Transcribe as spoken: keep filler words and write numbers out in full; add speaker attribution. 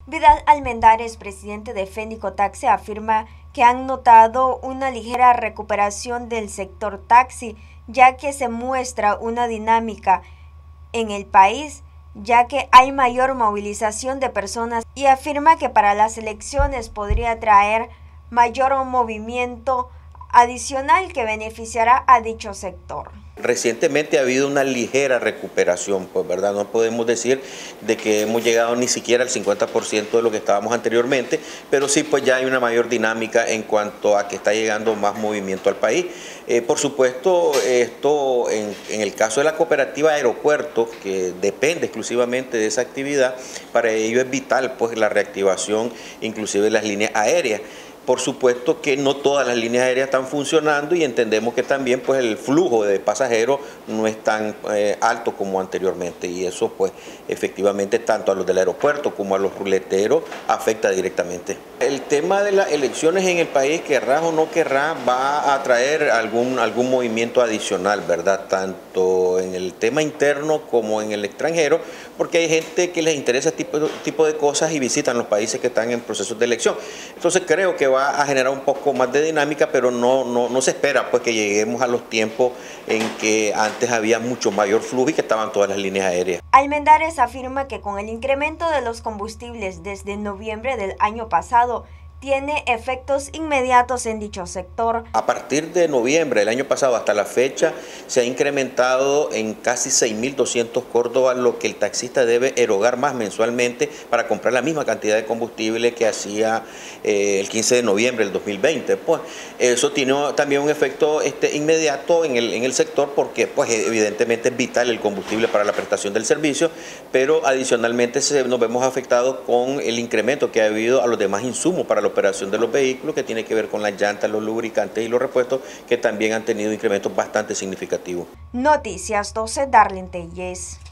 Speaker 1: Vidal Almendares, presidente de Fendicotaxi, afirma que han notado una ligera recuperación del sector taxi, ya que se muestra una dinámica en el país, ya que hay mayor movilización de personas, y afirma que para las elecciones podría traer mayor movimiento adicional que beneficiará a dicho sector.
Speaker 2: Recientemente ha habido una ligera recuperación, pues verdad, no podemos decir de que hemos llegado ni siquiera al cincuenta por ciento de lo que estábamos anteriormente, pero sí pues ya hay una mayor dinámica en cuanto a que está llegando más movimiento al país. Eh, por supuesto, esto en, en el caso de la cooperativa Aeropuertos, que depende exclusivamente de esa actividad, para ello es vital pues la reactivación inclusive de las líneas aéreas. Por supuesto que no todas las líneas aéreas están funcionando y entendemos que también pues el flujo de pasajeros no es tan eh, alto como anteriormente, y eso pues efectivamente tanto a los del aeropuerto como a los ruleteros afecta directamente. El tema de las elecciones en el país, querrá o no querrá, va a traer algún, algún movimiento adicional, ¿verdad? Tanto en el tema interno como en el extranjero, porque hay gente que les interesa este tipo, tipo de cosas y visitan los países que están en procesos de elección. Entonces creo que va a generar un poco más de dinámica, pero no, no, no se espera pues que lleguemos a los tiempos en que antes había mucho mayor flujo y que estaban todas las líneas aéreas.
Speaker 1: Almendares afirma que con el incremento de los combustibles desde noviembre del año pasado, tiene efectos inmediatos en dicho sector.
Speaker 2: A partir de noviembre del año pasado hasta la fecha se ha incrementado en casi seis mil doscientos córdobas lo que el taxista debe erogar más mensualmente para comprar la misma cantidad de combustible que hacía eh, el quince de noviembre del dos mil veinte. Pues eso tiene también un efecto este, inmediato en el, en el sector, porque pues evidentemente es vital el combustible para la prestación del servicio, pero adicionalmente se, nos vemos afectados con el incremento que ha habido a los demás insumos para los operación de los vehículos, que tiene que ver con las llantas, los lubricantes y los repuestos, que también han tenido incrementos bastante significativos.
Speaker 1: Noticias doce, Darlene Telles.